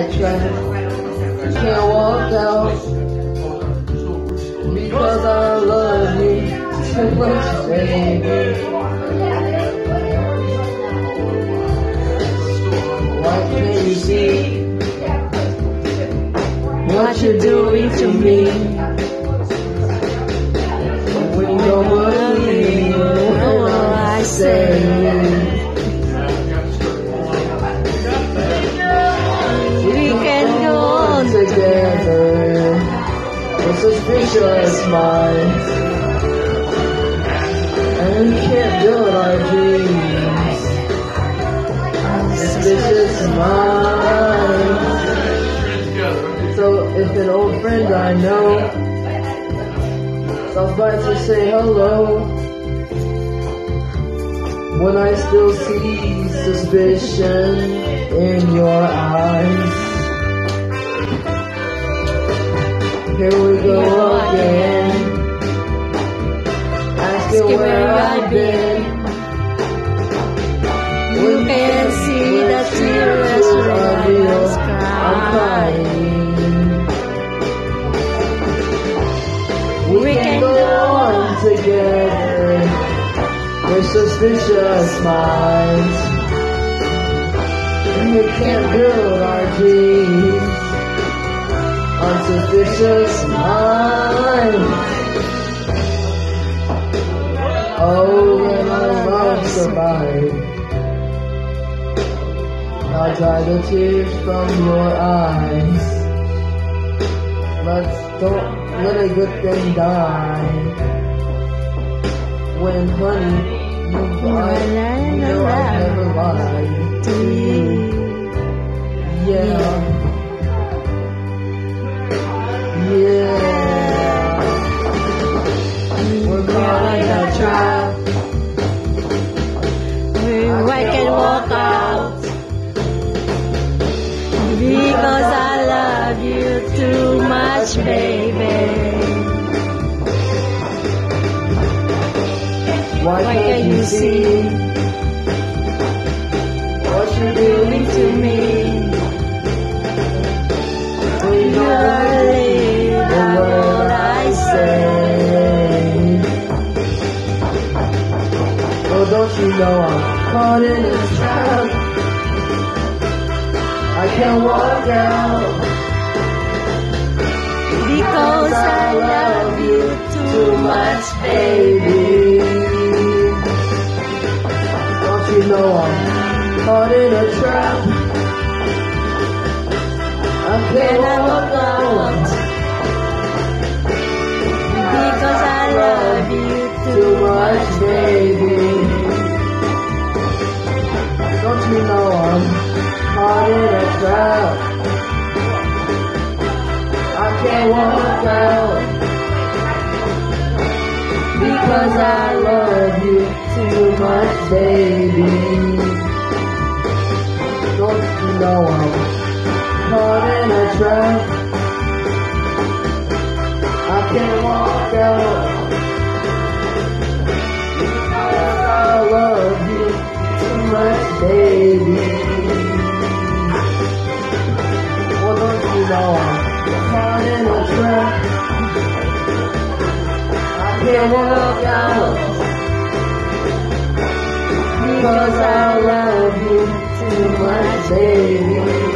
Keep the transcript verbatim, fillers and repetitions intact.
trap. Can't walk out because I love you too much, baby. Why can't you see what you're doing to me? When you don't believe what I say, we can go on together with suspicious minds, and we can't build our dreams. Suspicious minds. So if an old friend I know stops by to say hello, when I still see suspicion in your eyes, here we go again, asking where I've been. You can see the tears running, I'm crying. We can go on together with suspicious minds, and we can't build our dreams on suspicious minds. Oh, when our love survives, I'll dry the tears from your eyes. Let's don't let a good thing die. When honey, you lied, you know I never lied to you. Yeah, yeah. We're caught in a trap. I can walk out because I love you too much, baby. Why can't you see what you're doing to me? When you believe what I say. Oh, don't you know I'm caught in a trap? I can't walk out because I love you too much, baby. Don't you know I'm caught in a trap? I can't walk out because I love you too much, baby. Don't you know I'm caught in a trap? I can't walk out because I love you too much, baby. Don't you know I'm caught in a trap? I can't walk out because I love you too much, baby. Well, don't you know I'm caught in a trap? I can't walk out because I love you too much, baby.